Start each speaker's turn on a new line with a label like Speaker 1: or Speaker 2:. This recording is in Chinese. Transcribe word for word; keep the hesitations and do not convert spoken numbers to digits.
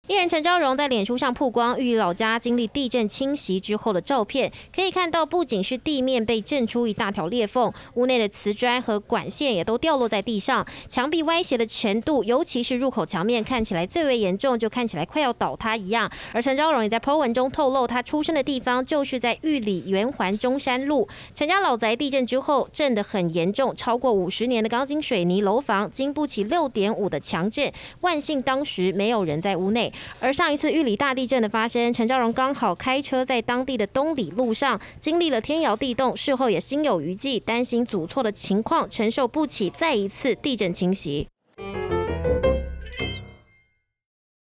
Speaker 1: 艺人陈昭荣在脸书上曝光玉里老家经历地震侵袭之后的照片，可以看到不仅是地面被震出一大条裂缝，屋内的瓷砖和管线也都掉落在地上，墙壁歪斜的程度，尤其是入口墙面看起来最为严重，就看起来快要倒塌一样。而陈昭荣也在 po 文中透露，他出生的地方就是在玉里圆环中山路。陈家老宅地震之后震得很严重，超过五十年的钢筋水泥楼房经不起六点五的强震，万幸当时没有人在屋内。而上一次玉里大地震的发生，陈昭荣刚好开车在当地的东里路上，经历了天摇地动，事后也心有余悸，担心祖厝的情况承受不起再一次地震侵袭。